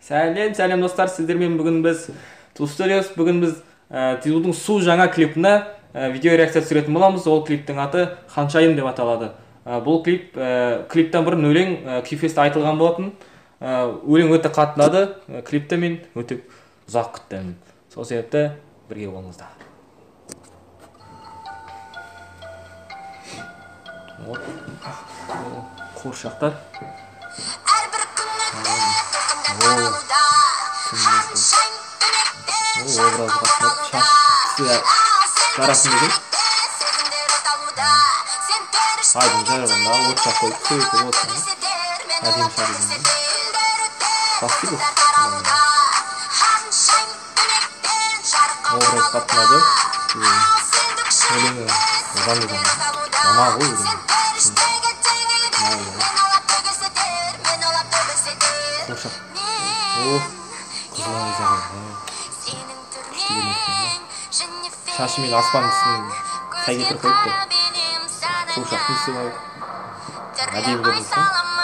Сәлем достар, сіздермен бүгін біз Туыстөрөс. Бүгін біз Тизудың су жаңа клипіне видео реакция түсіретін боламыз. Ол клиптің аты Ханшайым деп аталады. Бұл клиптен бұрын өлең Күйфесте айтылған болатын. Өлең өте қатты ұнады. Клипті мен өте ұзақ күттім. Сол себепті бірге болыңыздар. Қуыршақтар. Образ қатынап шашысы жарасын деген айдың жарығында от жаққойып сөйтіп отырсың әдемі шарыдың басты бұл образ қатынады өлеңі одан деген мама ғой өлеңі қуыршақ қызылан изағай шашы мен аспандысын сай кетіріп қойыпты. Қуыршақтың ісі бар. Әдемі көрінісі.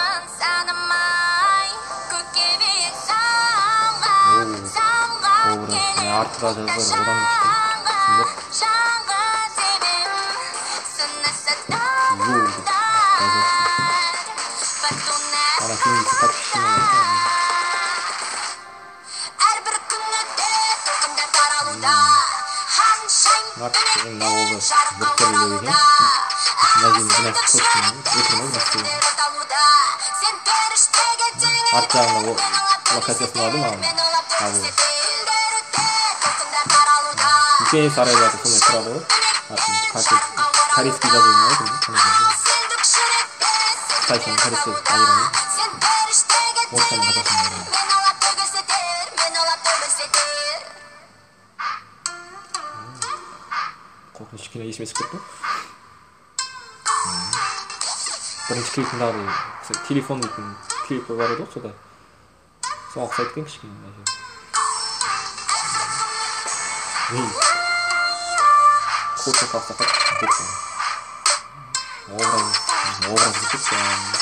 Образ. Артыға жазылар одан күшті. Ана кеңесі тапшышына бар. Мартин на образ біртүрлі екен. Мәдени жинастық көптің өтірмей жинастық. Арт жағына локациясын алды маған. Үлкен сарайларды сондай тұрады ғой. Корейский жазылмай ғой. Қытайшаның корейский айырмай. Орысшаның қазақшаның айырмай. Қорқыныш кино есіме түсіп кетті. Бірінші клипіндағы телефон дейтін клипі бар еді ғой, сода. Соған ұқсайды екен кішкене. Қуыршақ сақсақат кетті. Образ кетті.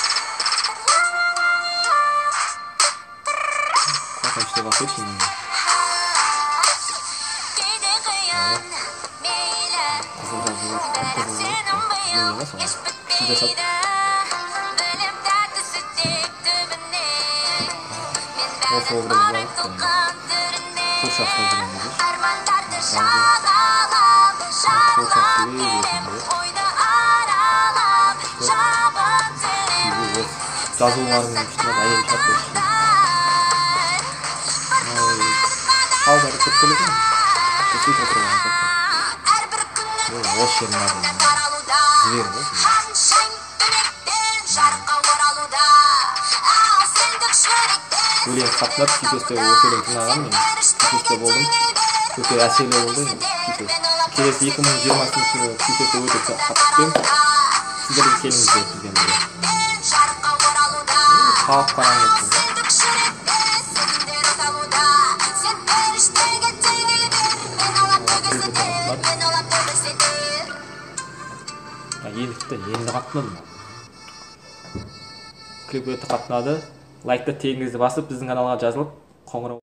Қорқынышты басайды. Осы образ бар. Қуыршақ салдырған едеш. Қуыршақ сөйлей беретінде. Жазуларының үстіне әйел шат көрші. Қалдары көп төлеген. Сөйтіп отырған сияқты. Осы жерін ады. Звер ғой. Өлең қатынап, Күйфесте осы өлең тыңдаған мен. Күйфесте болдым. Өте әсерлі болды. Келесі 2020 жылы Күйфесте өте қатты күтем. Сіздерге келіңіздер бізбен бірге. Халық қараң етті. Енді қаттыным. Клип өте қаттынады. Лайкты тегіңізді басып, біздің каналға жазылып, қоңырау